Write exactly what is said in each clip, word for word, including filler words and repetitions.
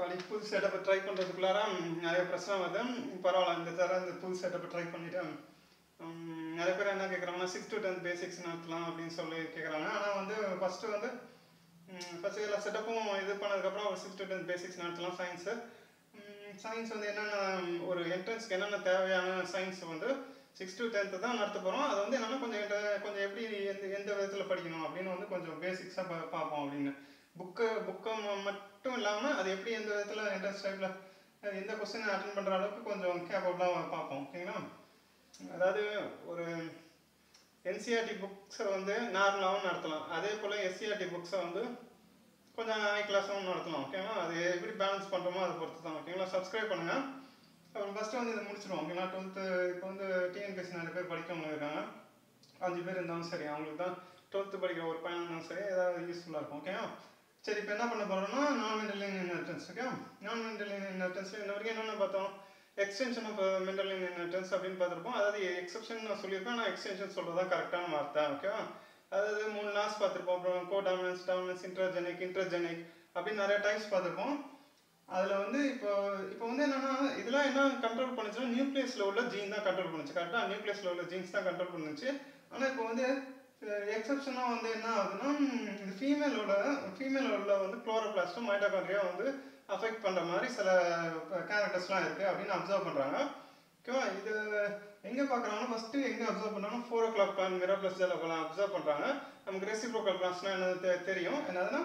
அப்பாடி புது செட்டப்பை ட்ரை பண்ணுறதுக்குள்ளார நிறைய பிரச்சனை வருது. பரவாயில்ல, இந்த தர இந்த புது செட்டப்பை ட்ரை பண்ணிவிட்டு நிறைய பேர் என்ன கேட்குறாங்கன்னா சிக்ஸ் டு டென்த் பேசிக்ஸ் நடத்தலாம் அப்படின்னு சொல்லி கேட்குறாங்க. ஆனால் வந்து ஃபஸ்ட்டு வந்து ஃபஸ்ட்டு எல்லா செட்டப்பும் இது பண்ணதுக்கப்புறம் ஒரு சிக்ஸ் டு டென்த் பேசிக்ஸ் நடத்தலாம் சயின்ஸு. சயின்ஸ் வந்து என்னென்ன ஒரு என்ட்ரன்ஸ்க்கு என்னென்ன தேவையான சயின்ஸ் வந்து சிக்ஸ் டு டென்த்து தான் நடத்த போகிறோம். அது வந்து என்னென்னா கொஞ்சம் கொஞ்சம் எப்படி எந்த எந்த விதத்தில் படிக்கணும் அப்படின்னு வந்து கொஞ்சம் பேசிக்ஸாக பா பார்ப்போம் அப்படின்னு. புக்கு புக்கை மட்டும் இல்லாமல் அது எப்படி எந்த விதத்தில் என்ட்ரன்ஸ் டைப்பில் எந்த கொஸ்டினை அட்டன் பண்ணுற அளவுக்கு கொஞ்சம் கேப்பபிளாக பார்ப்போம். ஓகேங்களா? அதாவது ஒரு என்சிஆர்டி புக்ஸை வந்து நார்மலாகவும் நடத்தலாம், அதே போல் எஸ்சிஆர்டி புக்ஸை வந்து கொஞ்சம் ஹை கிளாஸாகவும் நடத்தலாம். ஓகேங்களா? அது எப்படி பேலன்ஸ் பண்ணுறோமோ அதை பொறுத்து தான். ஓகேங்களா? சப்ஸ்கிரைப் பண்ணுங்கள். அப்புறம் ஃபஸ்ட்டு வந்து இதை முடிச்சிடுவோம். ஓகேங்களா? டுவெல்த்து இப்போ வந்து டிஎன்பிஎஸ்சி நிறைய பேர் படிக்கிறவங்க இருக்காங்க. அஞ்சு பேர் இருந்தாலும் சரி, அவங்களுக்கு தான் டுவெல்த்து படிக்கிற ஒரு பையன் இருந்தாலும் சரி ஏதாவது யூஸ்ஃபுல்லாக இருக்கும். ஓகேவா? சரி, இப்போ என்ன பண்ண போகிறோம்னா நான் மென்டல் இன்ஹெரிட்டன்ஸ். ஓகே, நான் மென்டல் இன்ஹெரிட்டன்ஸில் இந்த வரைக்கும் என்னென்ன பார்த்தோம்? எக்ஸ்டென்ஷன் ஆஃப் மென்டல் இன்ஹெரிட்டன்ஸ் அப்படின்னு பார்த்துருப்போம். அதாவது எக்ஸப்ஷன் நான் சொல்லியிருப்பேன், நான் எக்ஸ்டென்ஷன் சொல்கிறது தான் கரெக்டான வார்த்தை. ஓகேவா? அதாவது மூணு லாஸ் பார்த்துருப்போம். அப்புறம் codominance, dominance, intragenic, intragenic அப்படின்னு நிறைய டைப்ஸ் பார்த்துருப்போம். அதில் வந்து இப்போ இப்போ வந்து என்னென்னா இதெல்லாம் என்ன கண்ட்ரோல் பண்ணுச்சுன்னா நியூக்ளியஸில் உள்ள ஜீன் தான் கண்ட்ரோல் பண்ணுச்சு. கரெக்டாக நியூக்ளியஸில் உள்ள ஜீன்ஸ் தான் கண்ட்ரோல் பண்ணுச்சு. ஆனால் இப்போ வந்து எக்ஸப்ஷனாக வந்து என்ன ஆகுதுன்னா இந்த ஃபீமேலோட ஃபீமேலோட வந்து குளோரோபிளாஸ்டும் மைட்டோகாண்ட்ரியா வந்து அஃபெக்ட் பண்ணுற மாதிரி சில கேரக்டர்ஸ்லாம் இருக்குது அப்படின்னு அப்சர்வ் பண்ணுறாங்க. ஓகேவா? இது எங்கே பார்க்குறாங்கன்னா ஃபஸ்ட்டு எங்கே அப்சர்வ் பண்ணுறாங்கன்னா four o'clock plant Mirabilis ஜெலப்பெல்லாம் அப்சர்வ் பண்ணுறாங்க. நமக்கு ரெசிப்ரோக்கல் பிளான்ஸ்னால் என்ன தெரியும். என்னதுன்னா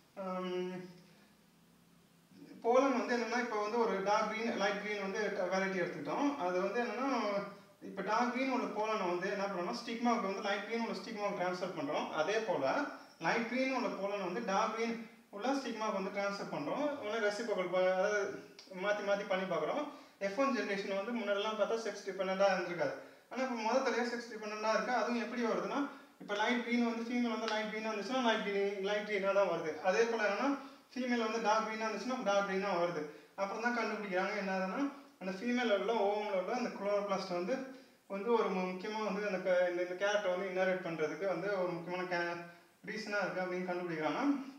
போலன் வந்து என்னென்னா இப்போ வந்து ஒரு டார்க் க்ரீன், லைட் க்ரீன் வந்து வெரைட்டி எடுத்துக்கிட்டோம். அது வந்து என்னென்னா இப்போ டார்க் க்ரீன் உள்ள போலனை வந்து என்ன பண்ணுறோம்னா ஸ்டிக்மாவுக்கு வந்து லைட் க்ரீன் உள்ள ஸ்டிக்மாவுக்கு ட்ரான்ஸ்ஃபர் பண்ணுறோம். அதே போல் லைட் க்ரீன் உள்ள போலனை வந்து டார்க் க்ரீன் உள்ள ஸ்டிக்மாவுக்கு வந்து ட்ரான்ஸ்ஃபர் பண்ணுறோம். உடனே ரெசிப்ரோக்கல் அதாவது மாற்றி மாற்றி பண்ணி பார்க்குறோம். எஃப் ஒன் ஜென்ரேஷன் வந்து முன்னாடிலாம் பார்த்தா செக்ஸ் டிபெண்டாக இருந்திருக்காது. ஆனால் இப்போ முதல் தலையாக செக்ஸ் டிபெண்டாக இருக்குது. அதுவும் எப்படி வருதுன்னா இப்போ லைட் க்ரீன் வந்து ஃபீமேல் வந்து லைட் க்ரீனாக இருந்துச்சுன்னா லைட் க்ரீன் லைட் க்ரீனாக தான் வருது. அதே போல் என்னன்னா ஃபீமேல் வந்து டார்க் க்ரீனாக இருந்துச்சுன்னா டார்க் க்ரீனாக வருது. அப்புறம் தான் கண்டுபிடிக்கிறாங்க என்னதுன்னா அந்த ஃபீமேலில் உள்ள ஓவமில் உள்ள அந்த குளோரோபிளாஸ்ட் வந்து வந்து ஒரு முக்கியமாக வந்து அந்த இந்த கேரக்டர் வந்து இன்னரேட் பண்ணுறதுக்கு வந்து ஒரு முக்கியமான கே ரீசனாக இருக்குது அப்படின்னு கண்டுபிடிக்கிறாங்க.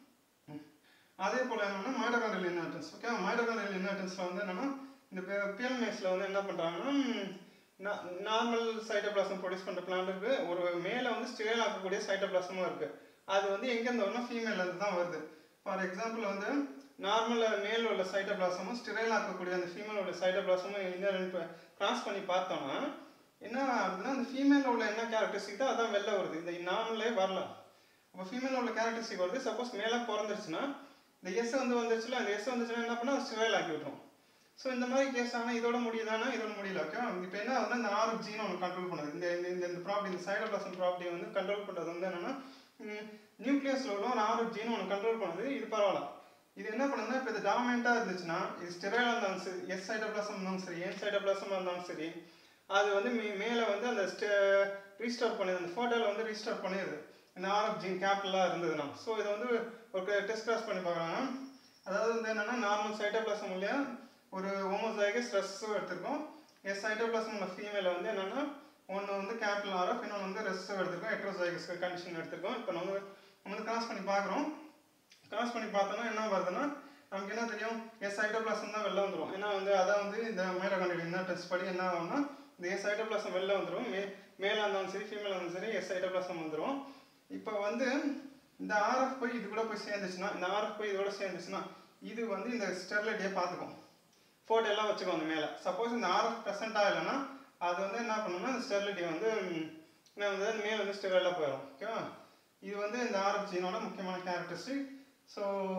அதே போல் என்னென்னா மைட்டோகாண்ட்ரியல் இன்ஹெரிட்டன்ஸ். ஓகே, மைட்டோகாண்ட்ரியல் இன்ஹெரிட்டன்ஸில் வந்து என்னென்னா இந்த பிஎல்மேஸில் வந்து என்ன பண்ணுறாங்கன்னா நார்மல் சைட்டோபிளாசம் ப்ரொடியூஸ் பண்ணுற பிளான் இருக்குது. ஒரு மேலே வந்து ஸ்டிரைல் ஆக்கக்கூடிய சைட்டோபிளாசமும் இருக்குது. அது வந்து எங்கேருந்து வரும்னா ஃபீமேலேருந்து தான் வருது. ஃபார் எக்ஸாம்பிள் வந்து நார்மல் மேல் உள்ள சைட்டோபிளாசமும் ஸ்டிரைல் ஆக்கக்கூடிய அந்த ஃபீமேல் உள்ள சைட்டோபிளாசமும் இன்னும் கிராஸ் பண்ணி பார்த்தோம்னா என்ன ஆகுதுன்னா அந்த ஃபீமேலில் உள்ள என்ன கேரக்டரிஸ்டிக் தான் அதான் வெளில வருது. இந்த நார்மலே வரல. அப்போ ஃபீமேலில் உள்ள கேரக்டரிஸ்டிக் வருது. சப்போஸ் மேலே பிறந்துருச்சுன்னா இந்த எஸ் வந்து வந்துருச்சுல, அந்த எஸ் வந்துச்சுன்னா என்ன பண்ணால் ஸ்டிரைல் ஆக்கி விட்டுரும். ஸோ இந்த மாதிரி கேஸ் ஆனால் இதோட முடியுதானா? இதோட முடியல. ஓகே, இப்போ என்ன ஆகுதுன்னா இந்த ஆறு ஜீனை ஒன்று கண்ட்ரோல் பண்ணுது. இந்த இந்த இந்த ப்ராப்பர்ட்டி இந்த சைட்டோபிளாசம் ப்ராப்பர்ட்டி வந்து கண்ட்ரோல் பண்ணுறது வந்து என்னென்னா நியூக்ளியஸில் உள்ள ஒரு ஆறு ஜீனை ஒன்று கண்ட்ரோல் பண்ணுது. இது பரவாயில்ல. இது என்ன பண்ணுதுன்னா இப்போ இது டாமினண்ட்டாக இருந்துச்சுன்னா இது ஸ்டெரைலாக இருந்தாலும் சரி, எஸ் சைட்டோபிளாசம் இருந்தாலும் சரி, என் சைட்டோபிளாசமாக இருந்தாலும் சரி, அது வந்து மே மேலே வந்து அந்த ஸ்டே ரீஸ்டார் பண்ணிடுது. அந்த ஃபோட்டோவில் வந்து ரீஸ்டார் பண்ணிடுது இந்த ஆர்எஃப் ஜீன் கேபிட்டலாக இருந்ததுன்னா. ஸோ இதை வந்து ஒரு டெஸ்ட் கிராஸ் பண்ணி பார்க்குறாங்க. அதாவது வந்து என்னென்னா நார்மல் சைட்டோபிளாசம் இல்லையா ஒரு ஹோமோசைகஸ் ரெஸ்ஸும் எடுத்திருக்கோம். எஸ் சைட்டோபிளாசம் உள்ள ஃபீமேல வந்து என்னென்னா ஒன்று வந்து கேபிட்டல் ஆர்எஃப், இன்னொன்று வந்து ரெஸ்ஸும் எடுத்திருக்கோம். ஹெட்ரோசைகஸ் கண்டிஷன் எடுத்திருக்கோம். இப்போ நம்ம நம்ம வந்து கிராஸ் பண்ணி பார்க்குறோம். கிராஸ் பண்ணி பார்த்தோன்னா என்ன வருதுன்னா நமக்கு என்ன தெரியும்? எஸ் சைட்டோபிளாசம் தான் வெளில வந்துடும். ஏன்னா வந்து அதான் வந்து இந்த மைட்டோகாண்ட்ரியல் இன்ஹெரிட்டன்ஸ் படி என்ன ஆகும்னா இந்த எஸ் சைட்டோபிளாசம் வெளில வந்துடும். மே மேலாக இருந்தாலும் சரி ஃபீமேலாக இருந்தாலும் சரி எஸ் சைட்டோபிளாசம் வந்துடும். இப்போ வந்து இந்த ஆர்எஃப் போய் இது கூட போய் சேர்ந்துச்சுன்னா இந்த ஆர்எஃப் போய் இதோட சேர்ந்துச்சுன்னா இது வந்து இந்த ஸ்டெர்லைட்டே பார்த்துக்கும். ஃபோட்டோ எல்லாம் வச்சுக்கோங்க அந்த மேலே. சப்போஸ் இந்த ஆர்எஃப் ப்ரெசென்ட்டாக இல்லைன்னா அது வந்து என்ன பண்ணணும்னா இந்த ஸ்டெர்லைட்டை வந்து என்ன வந்து மேலே வந்து ஸ்டெர்லைட்டாக போயிடும். ஓகேவா? இது வந்து இந்த ஆர்எஃப் ஜீனோட முக்கியமான கேரக்டரிஸ்டிக். ஸோ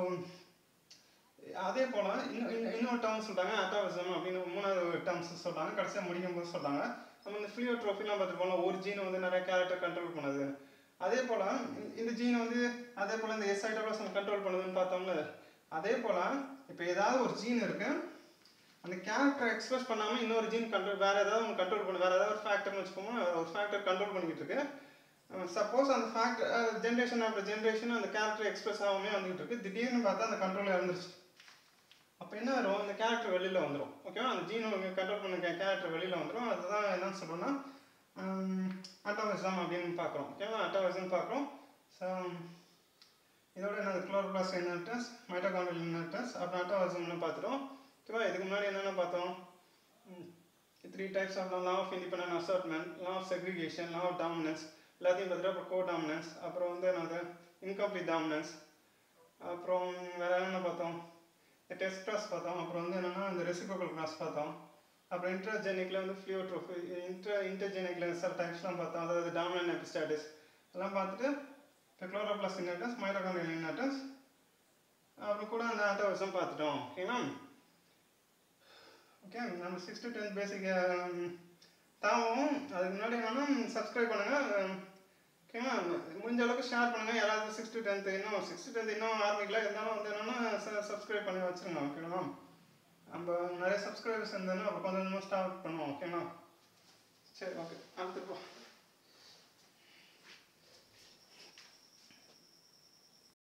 அதே போல் இன்னும் இன்னொரு டேர்ம்ஸ் சொல்கிறாங்க அட்டாவிசம் அப்படின்னு மூணாவது டேர்ம்ஸ் சொல்கிறாங்க. கடைசியாக முடிக்கும் போது சொல்கிறாங்க நம்ம இந்த ஃப்ளூயோட்ரோஃபிலாம் பார்த்துருப்போம்ல, ஒரு ஜீனை வந்து நிறைய கேரக்டர் கண்ட்ரோல் பண்ணுது. அதே போல் இந்த ஜீனை வந்து அதே போல் இந்த எஸ் சைட்டோபிளாசம் கண்ட்ரோல் பண்ணுதுன்னு பார்த்தோம்ல. அதே போல் இப்போ ஏதாவது ஒரு ஜீன் இருக்குது, அந்த கேரக்டரை எக்ஸ்பிரஸ் பண்ணாமல் இன்னொரு ஜீன் கண்ட்ரோல் வேறு ஏதாவது ஒன்று கண்ட்ரோல் பண்ணு வேறு ஏதாவது ஒரு ஃபேக்டர்னு வச்சுக்கோங்க, ஒரு ஃபேக்டர் கண்ட்ரோல் பண்ணிக்கிட்டு இருக்கு. சப்போஸ் அந்த ஃபேக்டர் ஜென்ரேஷன் ஆஃப்டர் ஜென்ரேஷன் அந்த கேரக்டர் எக்ஸ்பிரஸ் ஆகாமே வந்துகிட்டு இருக்கு. திடீர்னு பார்த்தா அந்த கண்ட்ரோல் இறந்துருச்சு. அப்போ என்ன வரும்? அந்த கேரக்டர் வெளியில் வந்துடும். ஓகேவா? அந்த ஜீனை கண்ட்ரோல் பண்ண கேரக்டர் வெளியில் வந்துடும். அதுதான் என்னன்னு சொல்கிறோன்னா அட்டாவிசம் அப்படின்னு பார்க்குறோம். ஓகேவா? அட்டாவிசம் பார்க்குறோம். ஸோ இதோட என்னது குளோரோபிளாஸ்ட் இன்ஹெரிட்டன்ஸ், மைட்டோகாண்ட்ரியல் இன்ஹெரிட்டன்ஸ், அப்புறம் அட்டாசிசம்னு பார்த்துட்டோம். ஓகேவா? இதுக்கு முன்னாடி என்னென்ன பார்த்தோம்? Three types of law of independent assortment, law of segregation, law of dominance எல்லாத்தையும் பார்த்துட்டு அப்புறம் கோ டாமினன்ஸ், அப்புறம் வந்து என்னது இன்கம்ப்ளீட் டாமினன்ஸ், அப்புறம் வேறு என்னென்ன பார்த்தோம்? இந்த டெஸ்ட் கிராஸ் பார்த்தோம். அப்புறம் வந்து என்னென்னா இந்த ரெசிப்ரோக்கல் கிராஸ் பார்த்தோம். அப்புறம் இன்ட்ராஜெனிக்கில் வந்து ஃப்ளூயோட்ரோஃபி, இன்ட்ரா இன்டர்ஜெனிக்கில் சில டைப்ஸ்லாம் பார்த்தோம். அதாவது டாமினன்ட் எபிஸ்டாட்டிஸ் எல்லாம் பார்த்துட்டு இப்போ குளோரோபிளாஸ்ட் இன்ஹெரிட்டன்ஸ், மைட்டோகாண்ட்ரியல் இன்ஹெரிட்டன்ஸ், அப்புறம் கூட அந்த ஆட்டோவிசம் பார்த்துட்டோம். ஓகேங்களா? ஓகே, நம்ம சிக்ஸ் டு டென்த் பேசிக் தாவும். அதுக்கு முன்னாடி என்னன்னா சப்ஸ்கிரைப் பண்ணுங்கள். ஓகேங்களா? முடிஞ்ச அளவுக்கு ஷேர் பண்ணுங்கள். யாராவது சிக்ஸ் டு டென்த்து இன்னும் சிக்ஸ் டு டென்த் இன்னும் ஆரம்பிக்கல, இருந்தாலும் வந்து என்னென்னா சப்ஸ்கிரைப் பண்ணி வச்சுருங்க. ஓகேங்களா? நம்ம நிறைய சப்ஸ்கிரைபர்ஸ் இருந்ததுன்னா அப்புறம் கொஞ்சம் கொஞ்சமாக ஸ்டார்ட் பண்ணுவோம். ஓகேங்களா? சரி, ஓகே, அடுத்துப்போம்.